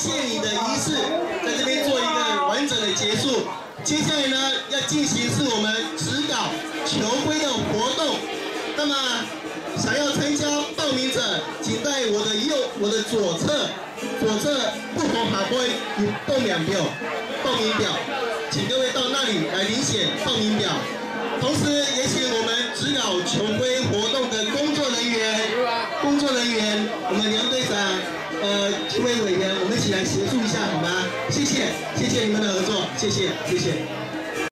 谢你的仪式，在这边做一个完整的结束。接下来呢，要进行是我们指导球徽的活动。那么，想要参加报名者，请在我的左侧不同下规有报名表，请各位到那里来领写报名表。同时，也请我们指导球徽活动的工作人员，我们梁队长，几位委员，我们一起来协助一下，好吗？谢谢你们的合作，谢谢。